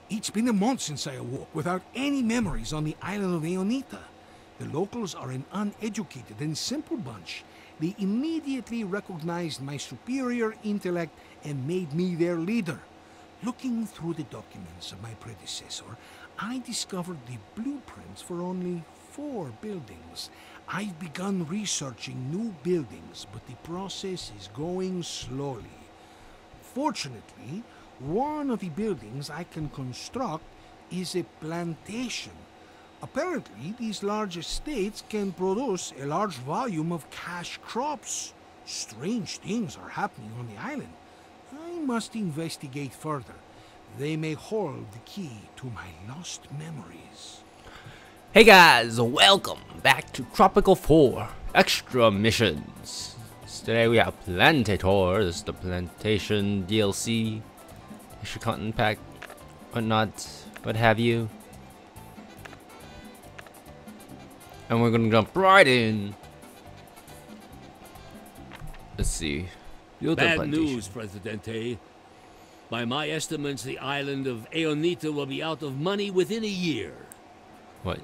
It's been a month since I awoke without any memories on the island of Aeonita. The locals are an uneducated and simple bunch. They immediately recognized my superior intellect and made me their leader. Looking through the documents of my predecessor, I discovered the blueprints for only 4 buildings. I've begun researching new buildings, but the process is going slowly. Fortunately, one of the buildings I can construct is a plantation. Apparently, these large estates can produce a large volume of cash crops. Strange things are happening on the island. I must investigate further. They may hold the key to my lost memories. Hey guys, welcome back to Tropical 4 Extra Missions. Today we have Plantator, this is the Plantation DLC, extra content pack, whatnot, what have you. And we're gonna jump right in. Let's see. Bad news, Presidente. By my estimates, the island of Aeonita will be out of money within a year. What?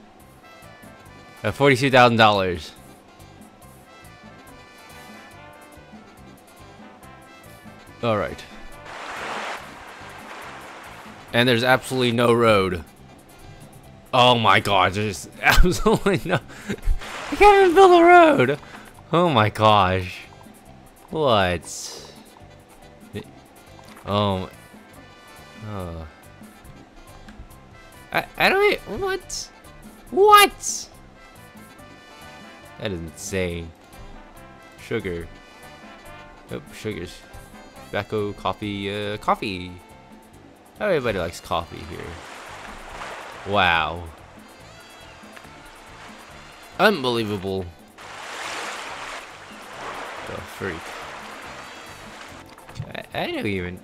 $42,000. All right. And there's absolutely no road. Oh my god, there's absolutely no... I can't even build a road! Oh my gosh. What? Oh. I don't... What? What? That is insane. Sugar. Oh, sugars. Tobacco, coffee, coffee. Everybody likes coffee here. Wow. Unbelievable. The freak. I don't even...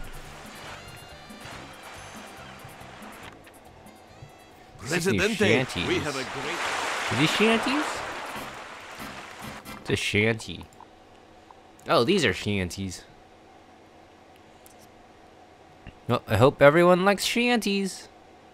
Presidente, we have a great... Are these shanties? It's a shanty. Oh, these are shanties. Well, I hope everyone likes shanties.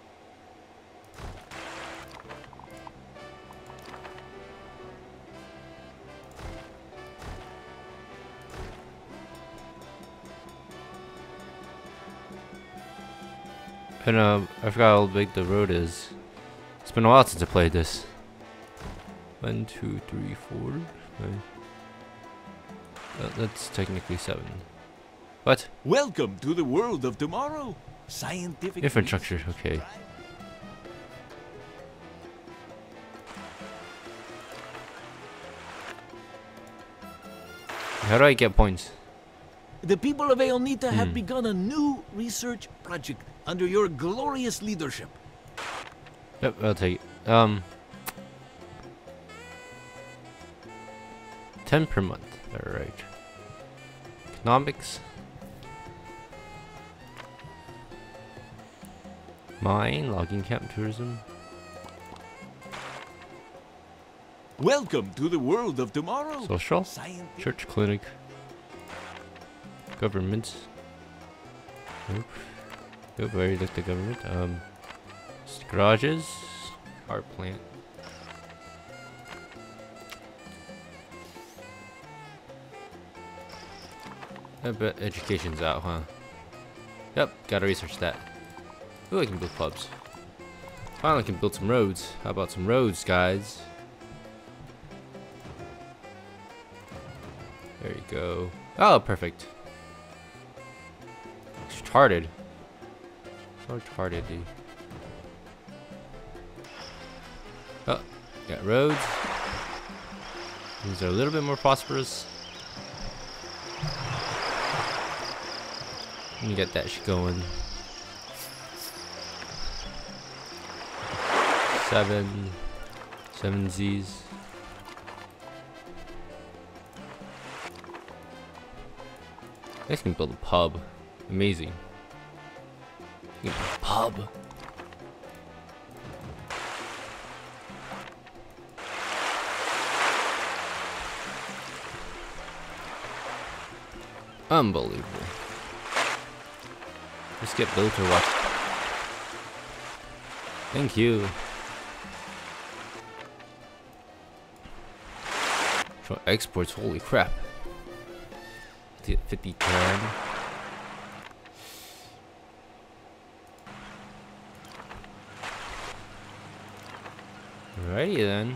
And I forgot how big the road is. It's been a while since I played this. 1, 2, 3, 4, 5. That's technically 7. What? Welcome to the world of tomorrow. Scientific Infrastructure, okay. How do I get points? The people of Aeonita have begun a new research project under your glorious leadership. Yep, I'll take it. 10 per month. Alright. Economics. Mine, logging camp, tourism. Welcome to the world of tomorrow. Social. Scientific. Church, clinic. Government. Nope. Nope, I already looked at government. Garages. Art plant. I bet education's out, huh? Yep, gotta research that. Ooh, I can build pubs. Finally, I can build some roads. How about some roads, guys? There you go. Oh, perfect. It's retarded. So retarded, dude. Oh, got roads. These are a little bit more prosperous. Let me get that shit going. 7 Z's. I can build a pub. Amazing. You can build a pub. Unbelievable. Let's get built or what? Thank you. Show exports, holy crap. 50 grand. Alrighty then.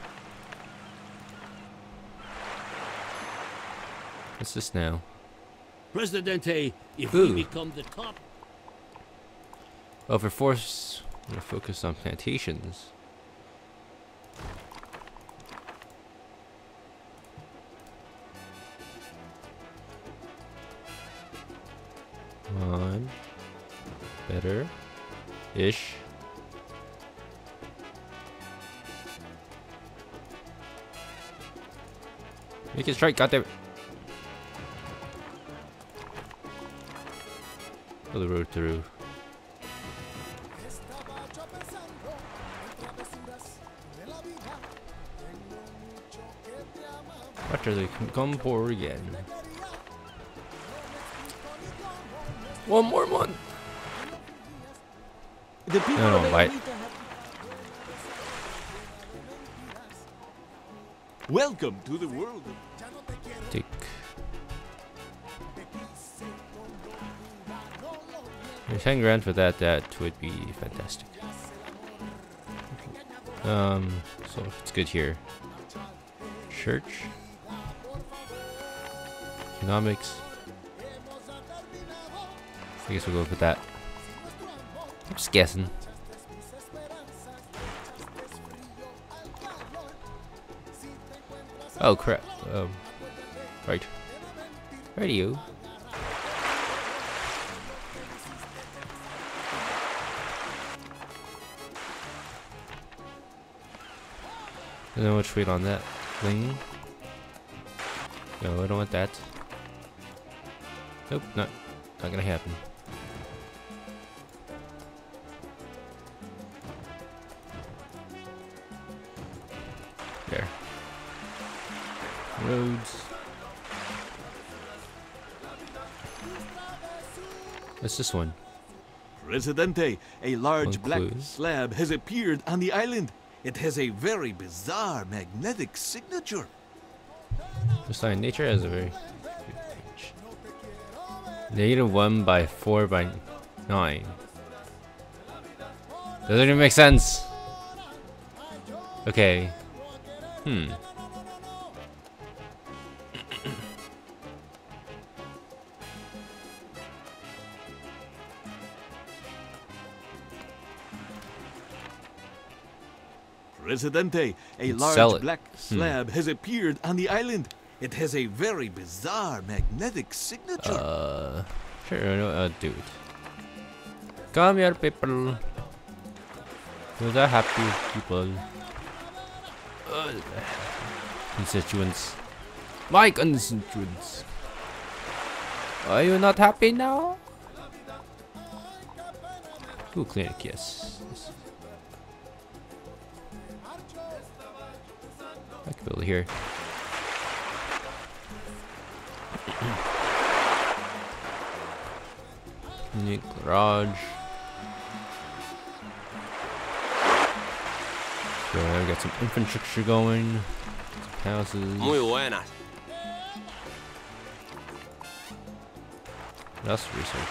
What's this now? Presidente, if Ooh. we become the top... Oh, for force, I'm gonna focus on plantations. Come on. Better. Ish. Make it strike, goddamn it. Oh, the road through. After they come for again. One more month. The people No, of bite. Aeonita have... Welcome to the world. Take. There's 10 grand for that. That would be fantastic. So it's good here. Church. Economics. I guess we'll go with that. I'm just guessing. Oh crap. Right. Radio. I don't know which wait on that thing. No, I don't want that. Nope, not gonna happen. There. Roads. What's this one? Presidente, a large One black clue. slab has appeared on the island. It has a very bizarre magnetic signature. The sign nature has a very good range. -1 by 4 by 9. Doesn't even make sense. Okay. Presidente, a Let's sell large it. black slab has appeared on the island. It has a very bizarre magnetic signature. Sure, I'll do it. Come here, people. You're the happy people. Constituents. My constituents. Are you not happy now? Ooh, clinic, yes. I can build it here. Unique garage. So we got some infrastructure going. Some houses. Muy buenas. That's research.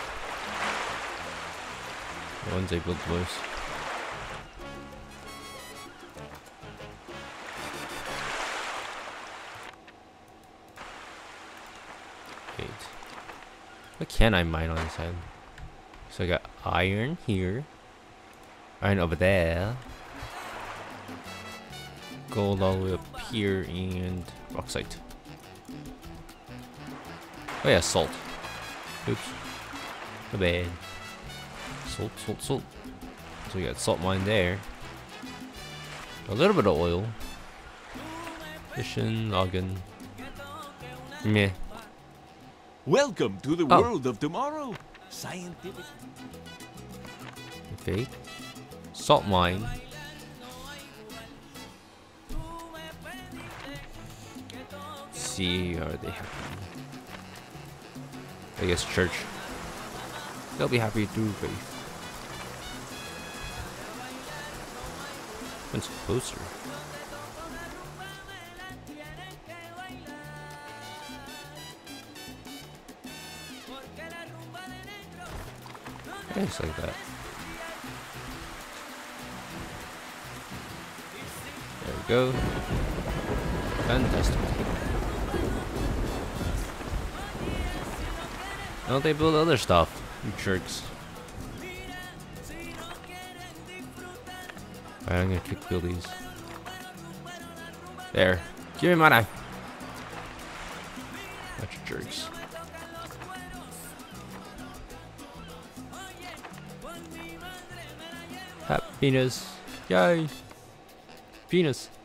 The ones they built close. What can I mine on this side? So I got iron here. Iron over there. Gold all the way up here and bauxite. Oh yeah, salt. Oops. My bad. Salt, salt, salt. So we got salt mine there. A little bit of oil. Fishing, logging. Meh. Welcome to the Oh. world of tomorrow. Scientific. Okay. Salt mine. Let's see, are they happy? I guess church. They'll be happy through faith. It's closer. Yeah, it's like that. There we go. Fantastic. Don't they build other stuff, you jerks? Alright, I'm gonna kick build these. There. Give me my knife. Bunch of jerks. Happiness. Yay. Penis.